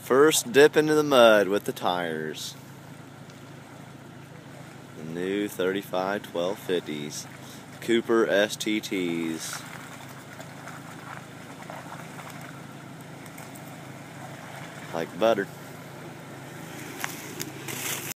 First dip into the mud with the tires. The new 35 1250s. Cooper STTs. Like butter.